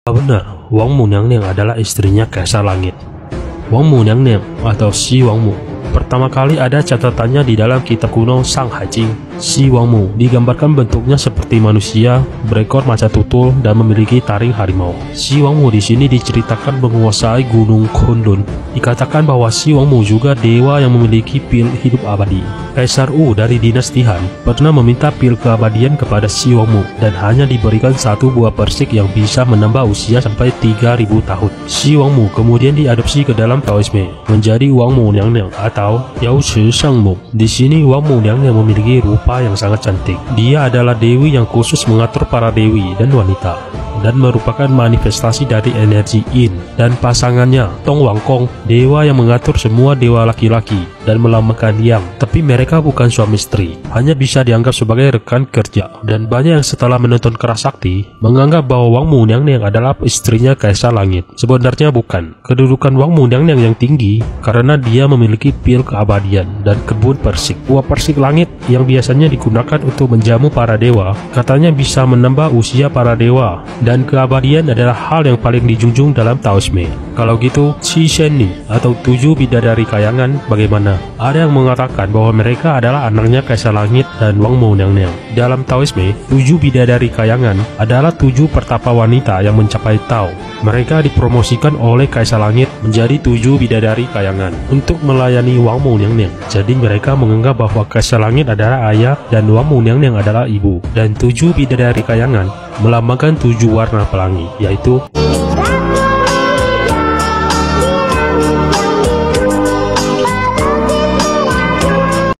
Benar, Wang Mu Niangniang adalah istrinya Kaisar Langit. Wang Mu Niangniang atau Xi Wangmu pertama kali ada catatannya di dalam kitab kuno Sang Hai Jing. Xi Wangmu digambarkan bentuknya seperti manusia, berekor macan tutul, dan memiliki taring harimau. Xi Wangmu di sini diceritakan menguasai Gunung Kunlun. Dikatakan bahwa Xi Wangmu juga dewa yang memiliki pil hidup abadi. Kaisar Wu dari dinasti Han pernah meminta pil keabadian kepada Xi Wangmu dan hanya diberikan satu buah persik yang bisa menambah usia sampai 3000 tahun. Xi Wangmu kemudian diadopsi ke dalam Taoisme menjadi Wang Mu Niangniang atau Yao Chi Shengmu. Di sini Wang Mu Niangniang memiliki rupa yang sangat cantik. Dia adalah dewi yang khusus mengatur para dewi dan wanita, dan merupakan manifestasi dari energi Yin. Dan pasangannya Tong Wang Kong, dewa yang mengatur semua dewa laki-laki dan melambangkan Yang. Tapi mereka bukan suami istri, hanya bisa dianggap sebagai rekan kerja. Dan banyak yang setelah menonton Kerasakti menganggap bahwa Wang Mu Niangniang adalah istrinya Kaisar Langit. Sebenarnya bukan. Kedudukan Wang Mu Niangniang yang tinggi karena dia memiliki pil keabadian dan kebun persik. Buah persik langit yang biasanya digunakan untuk menjamu para dewa katanya bisa menambah usia para dewa, dan keabadian adalah hal yang paling dijunjung dalam Taoisme. Kalau gitu, Qi Shenni atau 7 bidadari kayangan bagaimana? Ada yang mengatakan bahwa mereka adalah anaknya Kaisar Langit dan Wang Mu Niangniang. Dalam Taoisme, 7 bidadari kayangan adalah 7 pertapa wanita yang mencapai Tao. Mereka dipromosikan oleh Kaisar Langit menjadi 7 bidadari kayangan untuk melayani Wang Mu Niangniang. Jadi mereka menganggap bahwa Kaisar Langit adalah ayah dan Wang Mu Niangniang adalah ibu. Dan 7 bidadari kayangan melambangkan 7 warna pelangi, yaitu